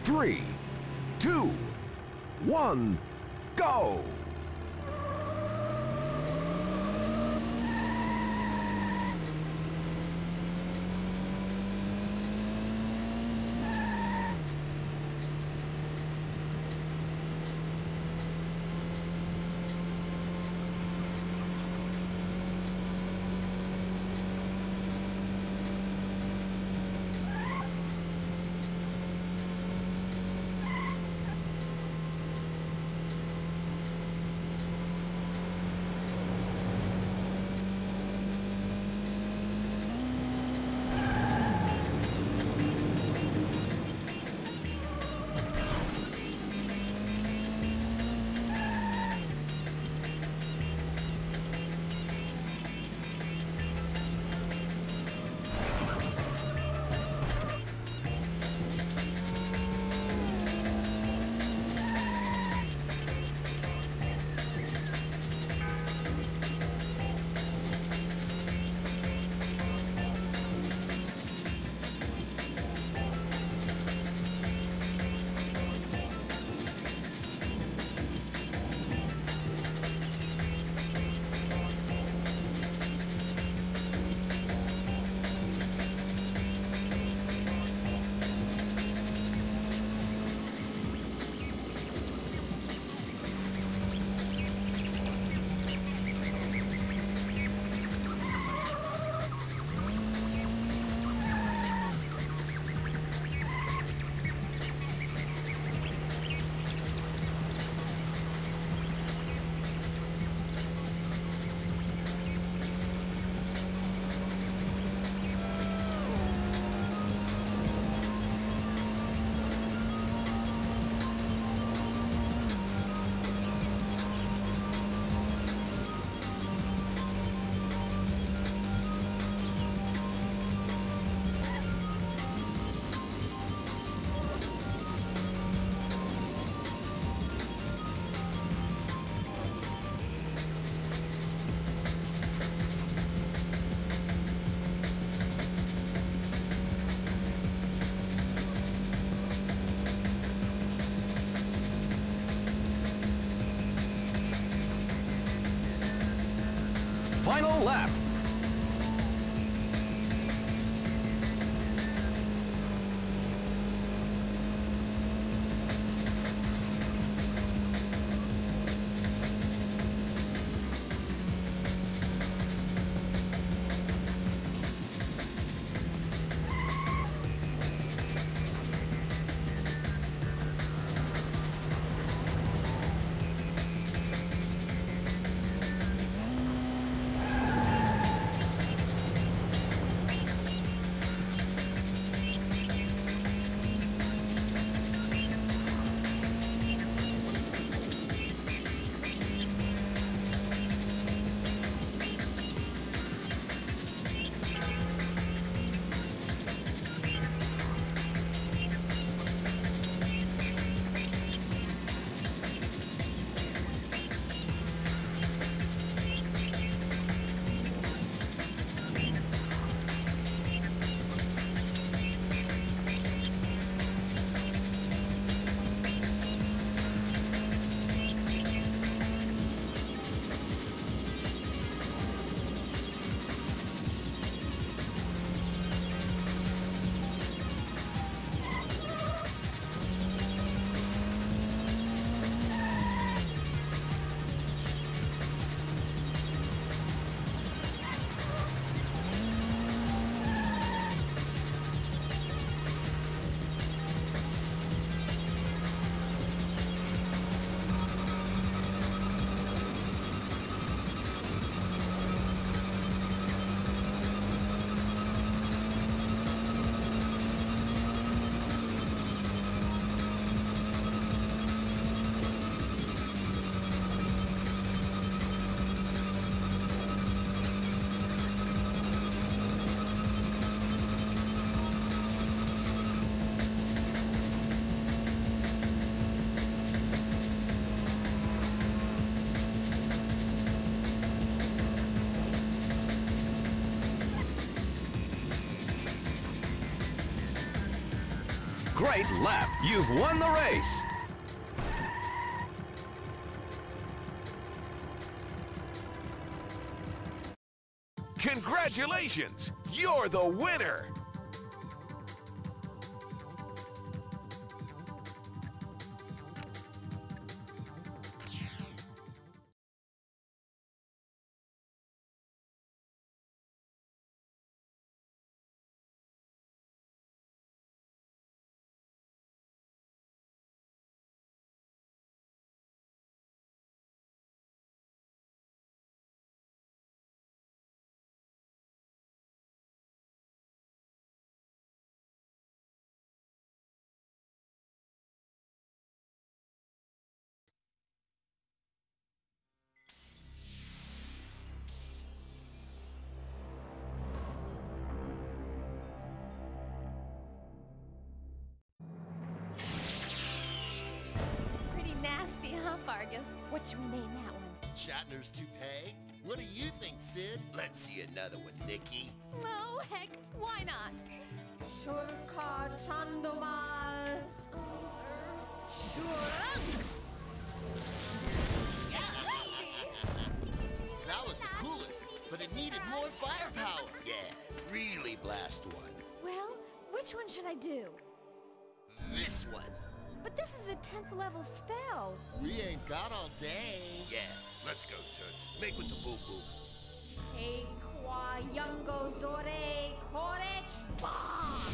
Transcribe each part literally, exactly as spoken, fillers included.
three, two, one, go! Final lap. Great lap! You've won the race! Congratulations! You're the winner! Vargas. What should we name that one? Shatner's toupee? What do you think, Sid? Let's see another one, Nikki. Oh, heck, why not? Shurka Chandomal. Shurk. That was the coolest, but it needed more firepower. Yeah, really blast one. Well, which one should I do? This one. But this is a tenth level spell. We ain't got all day. Yeah, let's go, Toots. Make with the boo-boo. Hey, qua yungo zore korech bomb.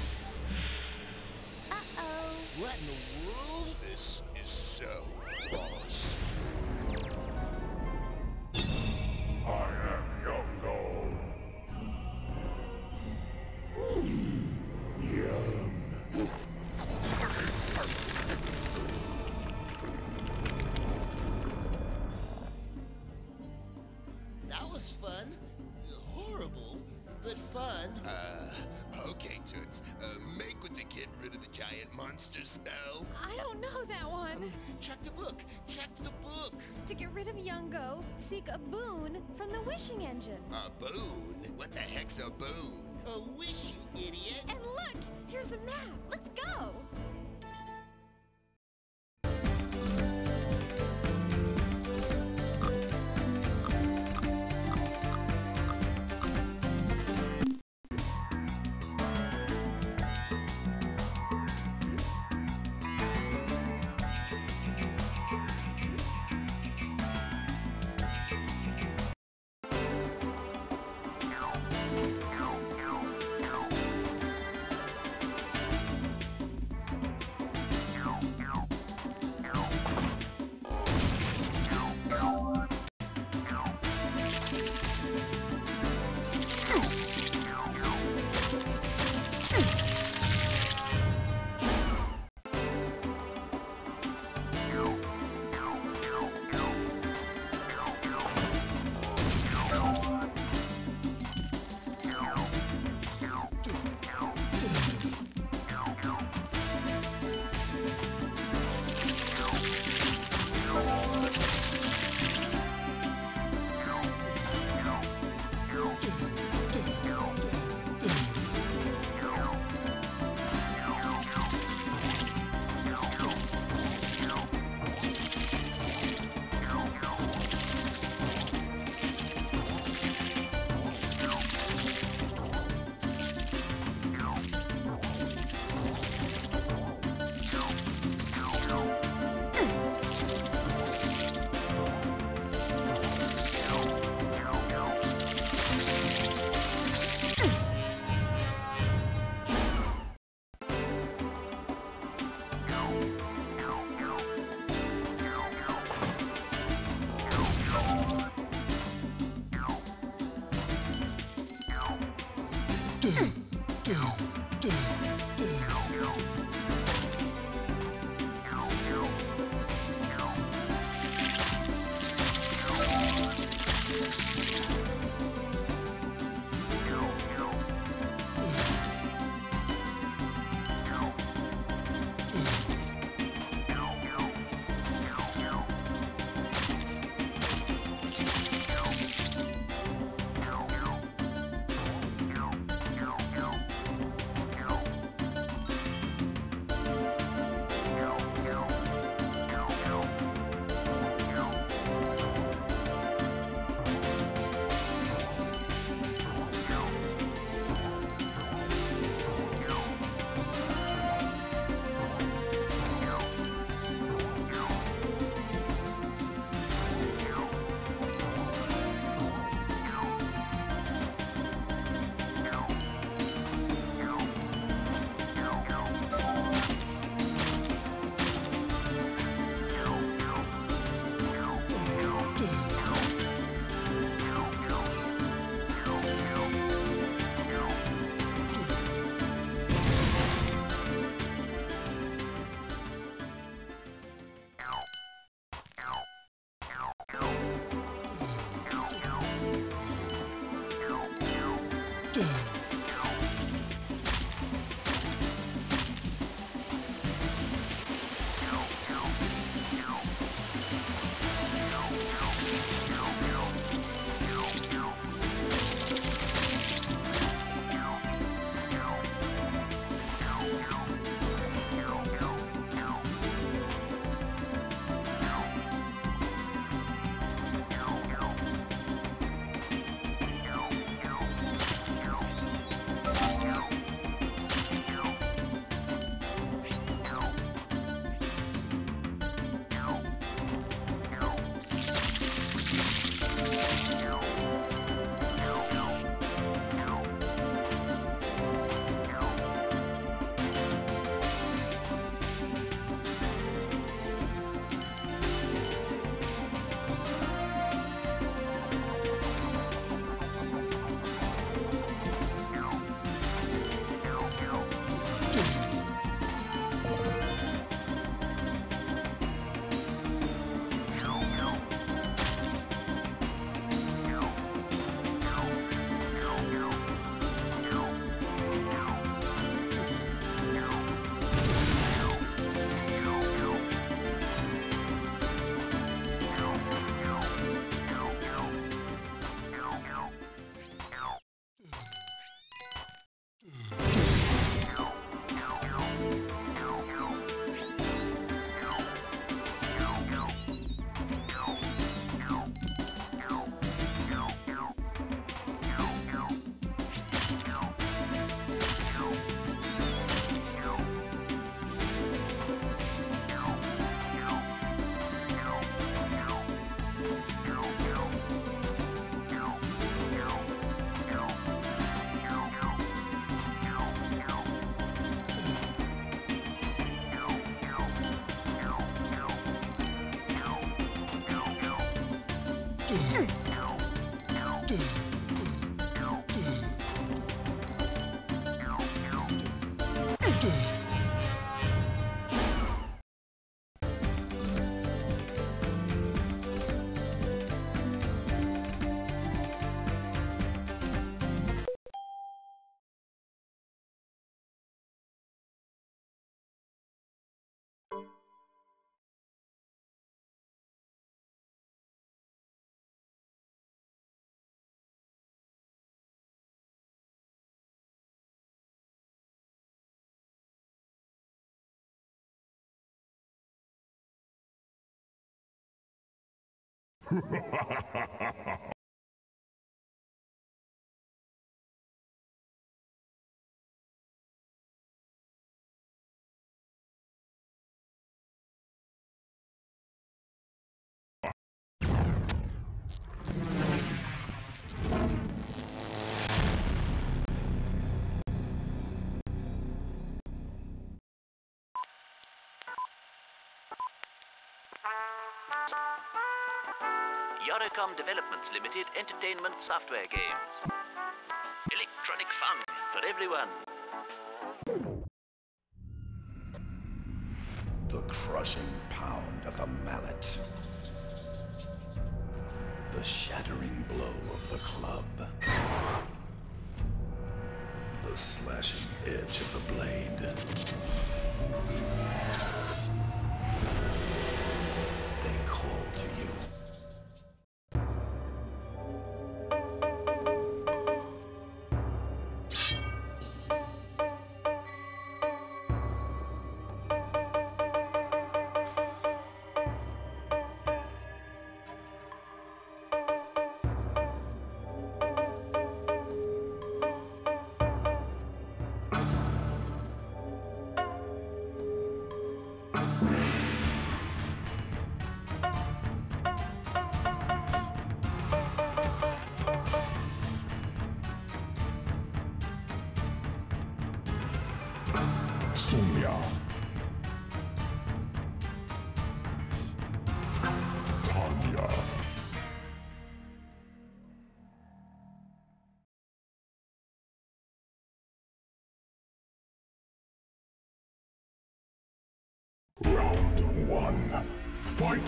Uh-oh. What in the world? This is so boss. I am Yongo. Yum. That was fun. Horrible, but fun. Uh, okay, Toots. Uh, make with the kid rid of the giant monster spell. I don't know that one. Check the book. Check the book. To get rid of Yungo, seek a boon from the wishing engine. A boon? What the heck's a boon? A wish, you idiot. And look, here's a map. Let's go. Yoricom Developments Limited Entertainment Software Games. Electronic fun for everyone. The crushing pound of the mallet. The shattering blow of the club. The slashing edge of the blade. They call to you. Sonia. Tanya. Round one. Fight!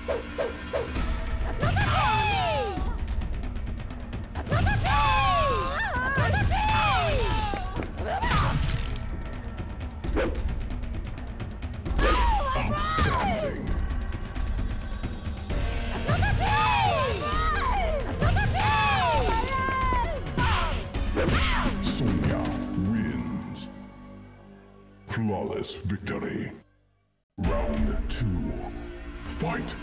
Outstanding. Sonia wins. Flawless victory. Round two. Fight!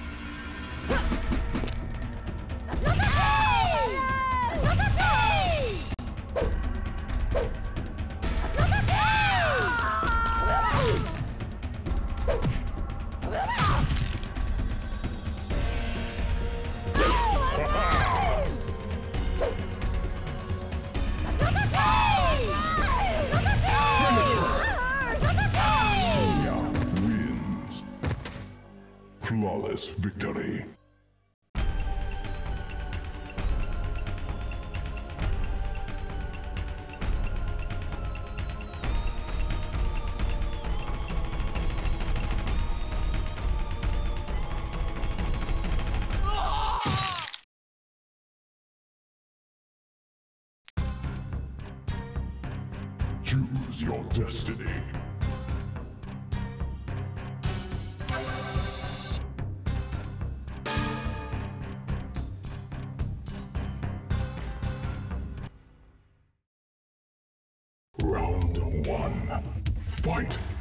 Flawless victory. Choose your destiny. Round one. Fight!